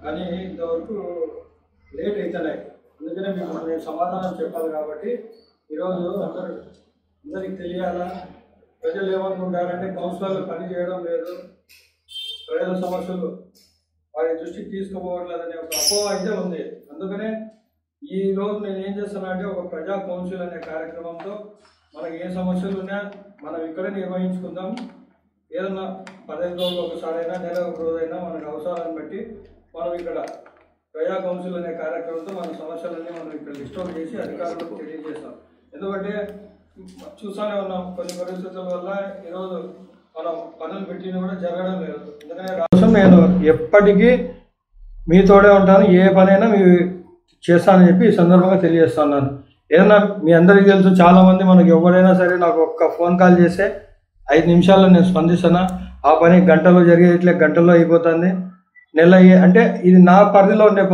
కానీ ఇంతవరకు లేట్ అవుతున్నాయి. అందుకనే మీకు నేను సమాధానం చెప్పాలి కాబట్టి ఈరోజు అందరికి తెలియాలా. ప్రజలు ఏమనుకుంటారంటే కౌన్సిలర్లు పని చేయడం లేదు, ప్రజల సమస్యలు వారి దృష్టికి తీసుకుపోవట్లేదనే ఒక అపోహ అయితే ఉంది. అందుకనే ఈరోజు నేను ఏం చేస్తానంటే ఒక ప్రజా కౌన్సిల్ అనే కార్యక్రమంతో మనకి ఏ సమస్యలు ఉన్నా మనం ఇక్కడే నిర్వహించుకుందాం. ఏదన్నా 15 రోజులు ఒకసారైనా, నెల ఒక రోజైనా మనకు అవసరాన్ని బట్టి మనం ఇక్కడ ప్రజా కౌన్సిల్ అనే కార్యక్రమంతో మన సమస్యలన్నీ మనం ఇక్కడ లిస్ట్ అవుట్ చేసి అధికారులకు తెలియజేస్తాం. ఎందుకంటే చూస్తూనే ఉన్నాం కొన్ని పరిస్థితుల వల్ల ఈరోజు మనం పనులు పెట్టినా కూడా జరగడం లేదు. అందుకనే నేను ఎప్పటికీ మీతోడే ఉంటాను, ఏ పనైనా మీ చేస్తానని చెప్పి ఈ సందర్భంగా తెలియజేస్తున్నాను. ఏదన్నా మీ అందరికీ తెలుసు, చాలామంది మనకి ఎవరైనా సరే నాకు ఒక్క ఫోన్ కాల్ చేస్తే 5 నిమిషాల్లో నేను స్పందిస్తాను. ఆ పని గంటలో జరిగేట్లే గంటల్లో అయిపోతుంది. నెల అంటే ఇది నా పరిధిలో ఉండే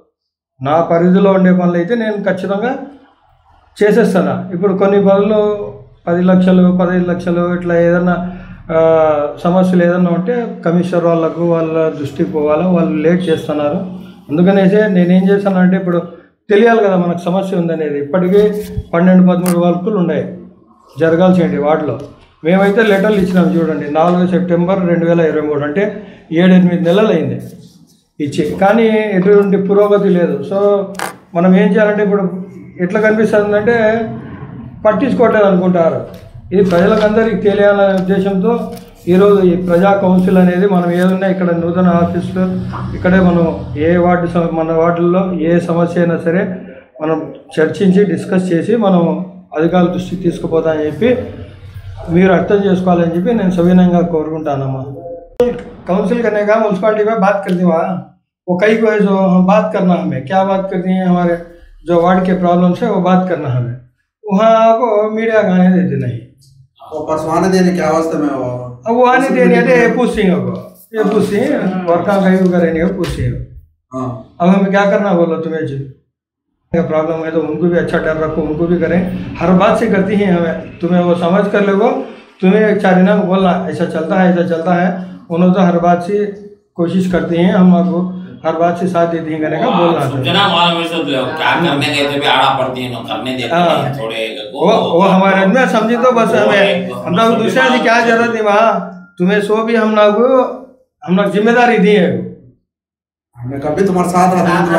పనులు అయితే నేను ఖచ్చితంగా చేసేస్తాను. ఇప్పుడు కొన్ని పనులు 10 లక్షలు 15 లక్షలు ఇట్లా ఏదన్నా సమస్యలు ఏదన్నా ఉంటే కమిషనర్ వాళ్ళ దృష్టికి పోవాలా, వాళ్ళు లేట్ చేస్తున్నారు. అందుకనేసే నేనేం చేస్తానంటే ఇప్పుడు తెలియాలి కదా మనకు సమస్య ఉందనేది. ఇప్పటికీ 12-13 వర్కులు ఉన్నాయి జరగాల్సినవి. వాటిలో మేమైతే లెటర్లు ఇచ్చినాం చూడండి. 4 సెప్టెంబర్ 2023 అంటే 7-8 నెలలు అయింది ఇచ్చి, కానీ ఎటువంటి పురోగతి లేదు. సో మనం ఏం చేయాలంటే ఇప్పుడు ఎట్లా కనిపిస్తుందంటే పట్టించుకోవట్లేదు అనుకుంటారు. ఇది ప్రజలకందరికీ తెలియాలనే ఉద్దేశంతో ఈరోజు ఈ ప్రజా కౌన్సిల్ అనేది మనం ఏదన్నా ఇక్కడ నూతన ఆఫీసులో ఇక్కడే మనం మన వార్డుల్లో ఏ సమస్య అయినా సరే మనం చర్చించి డిస్కస్ చేసి మనం అధికారుల దృష్టికి తీసుకుపోతామని చెప్పి మీరు అర్థం చేసుకోవాలని చెప్పి నేను సవినయంగా కోరుకుంటానమ్మా. काउंसिल करने का म्यूनसिपालिटी में बात करती वहाँ वो कई को जो हम बात करना, हमें क्या बात करती हैं, हमारे जो वार्ड के प्रॉब्लम्स है वो बात करना हमें, वहाँ आपको मीडिया का आने देते नहीं। वो परसवाने देने क्या वास्ते में वो अब वो आने देने थे पूछती हैं को ये पूछती हैं वर्का कहीं करेंगे पूछती हैं। अब हमें क्या करना बोलो, तुम्हें जो प्रॉब्लम है तो उनको भी अच्छा डर रखो, उनको भी करें। हर बात से करती हैं हमें, तुम्हें वो समझ कर लो, तुम्हें 4 दिनों को बोलना ऐसा चलता है। उन्होंने तो हर बात से कोशिश करती हैं, हम आपको हर बात से साथ देती हैं करने का बोलना है। क्या करने गए थे भी आड़ा पड़ती है, करने देते हैं थोड़े वो हमारे में समझी तो बस हम लोग दूसरे से क्या जरूरत है वहाँ, तुम्हें सो भी हम लोग जिम्मेदारी दी है। मैं कभी तुम्हारे साथ रहता हूँ,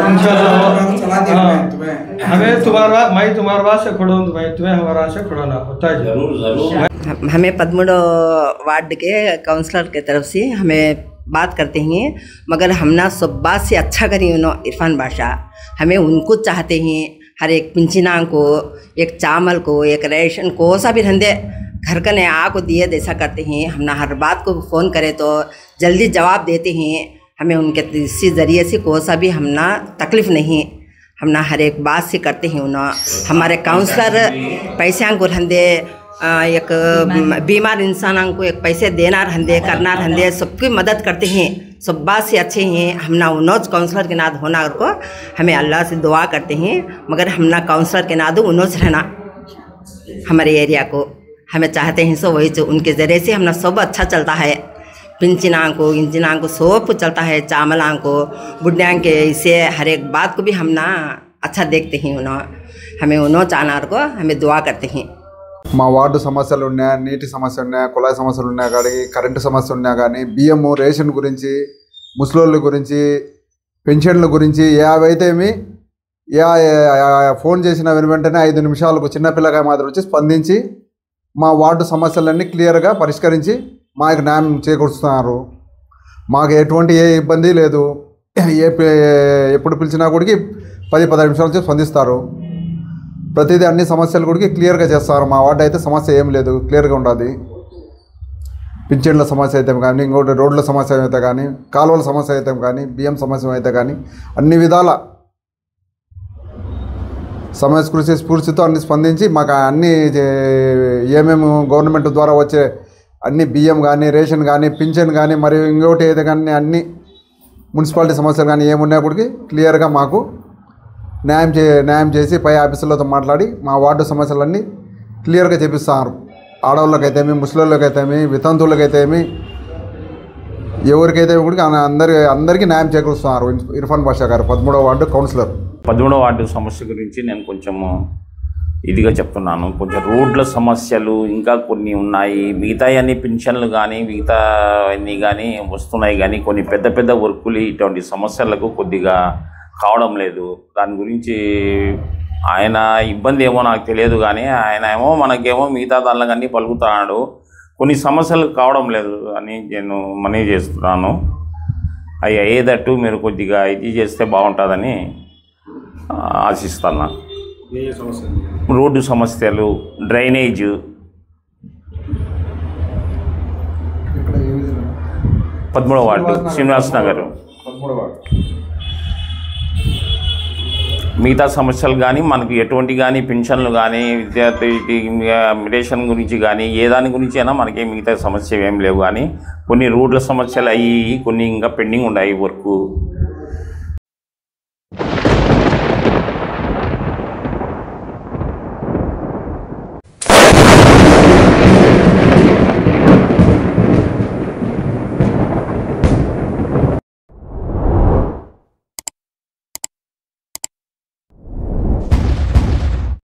हमें मैं तुम्हारे बात से खड़ा हूँ, तुम्हें हमारा से खड़ा ना होता है। जरूर हमें 13 वार्ड के काउंसलर की तरफ से हमें बात करते हैं, मगर हमना सब बात से अच्छा करी उन्होंने इरफान बादशाह, हमें उनको चाहते हैं। हर एक पिंचना को, एक चावल को, एक रेशन को सा भी धंधे घर का नया को दिए जैसा करते हैं। हमना हर बात को फ़ोन करे तो जल्दी जवाब देते हैं। हमें उनके इसी ज़रिए से कोई सा भी हमना तकलीफ़ नहीं, हमना हर एक बात से करते हैं। उन्होंने हमारे काउंसलर पैसे को धंधे, एक बीमार इंसान को एक पैसे देना रहंदे, करना रहंदे, सबकी मदद करते हैं। सब बात से अच्छे हैं। हमना उन्होंने काउंसलर के नाद होना को हमें अल्लाह से दुआ करते हैं, मगर हमना काउंसलर के नाद उन्होंने रहना हमारे एरिया को हमें चाहते हैं। सो वही जो उनके ज़रिए से हमना सब अच्छा चलता है। पिंचना को इंजना को सब कुछ चलता है, चावल को बुढ़िया के, इसे हर एक बात को भी हमना अच्छा देखते हैं। हमें उन्होंने चाहना को हमें दुआ करते हैं। మా వార్డు సమస్యలు ఉన్నాయి, నీటి సమస్య ఉన్నాయి, కుళాయి సమస్యలు ఉన్నాయి, కానీ కరెంటు సమస్య ఉన్నాయి, కానీ బియ్యం రేషన్ గురించి, ముసలోళ్ళ గురించి, పెన్షన్ల గురించి ఏవైతేమి ఫోన్ చేసిన వెంటనే 5 నిమిషాలకు చిన్నపిల్లగా మాత్రం వచ్చి స్పందించి మా వార్డు సమస్యలన్నీ క్లియర్గా పరిష్కరించి మాకు న్యాయం చేకూరుస్తున్నారు. మాకు ఎటువంటి ఏ ఇబ్బంది లేదు. ఎప్పుడు పిలిచినా కూడా 10-15 నిమిషాల నుంచి స్పందిస్తారు. ప్రతిదీ అన్ని సమస్యలు కూడా క్లియర్గా చేస్తారు. మా వార్డు అయితే సమస్య ఏం లేదు, క్లియర్గా ఉంటుంది. పింఛన్ల సమస్య అయితే కానీ, ఇంకోటి రోడ్ల సమస్య అయితే కానీ, కాలువల సమస్య అయితే కానీ, బియ్యం సమస్య అయితే కానీ అన్ని విధాల సమస్య స్ఫూర్తితో అన్ని స్పందించి మాకు అన్ని ఏమేమి గవర్నమెంట్ ద్వారా వచ్చే అన్ని బియ్యం కానీ, రేషన్ కానీ, పింఛన్ కానీ, మరియు ఇంకోటి అయితే కానీ అన్ని మున్సిపాలిటీ సమస్యలు కానీ ఏమున్నా కూడా క్లియర్గా మాకు న్యాయం చేసి పై ఆఫీసులతో మాట్లాడి మా వార్డు సమస్యలన్నీ క్లియర్గా చేపిస్తారు. ఆడవాళ్ళకైతేమి, ముసలిళ్ళకైతేమి, వితంతువులకైతేమి, ఎవరికైతే కూడా అందరికీ న్యాయం చేకూరుస్తున్నారు ఇర్ఫాన్ బాషా గారు 13వ వార్డు కౌన్సిలర్. 13వ వార్డు సమస్య గురించి నేను కొంచెము ఇదిగా చెప్తున్నాను. కొంచెం రోడ్ల సమస్యలు ఇంకా కొన్ని ఉన్నాయి. మిగతా అన్ని పెన్షన్లు కానీ మిగతా అన్నీ కానీ వస్తున్నాయి, కానీ కొన్ని పెద్ద పెద్ద వర్కులు ఇటువంటి సమస్యలకు కొద్దిగా కావడం లేదు. దాని గురించి ఆయన ఇబ్బంది ఏమో నాకు తెలియదు, కానీ ఆయన ఏమో మనకేమో మిగతా దానిలో అన్నీ పలుకుతున్నాడు. కొన్ని సమస్యలు కావడం లేదు అని నేను మనవి చేస్తున్నాను. అవి అయ్యేటట్టు మీరు కొద్దిగా ఇది చేస్తే బాగుంటుందని ఆశిస్తున్నాను. రోడ్డు సమస్యలు, డ్రైనేజ్, 13వ వార్డు శ్రీనివాస్ నగర్, మిగతా సమస్యలు కానీ మనకు ఎటువంటి కానీ పెన్షన్లు కానీ విద్యార్థి రేషన్ గురించి కానీ ఏ దాని గురించి అయినా మనకి మిగతా సమస్య ఏం లేవు. కానీ కొన్ని రోడ్ల సమస్యలు అయ్యి కొన్ని ఇంకా పెండింగ్ ఉన్నాయి వర్క్.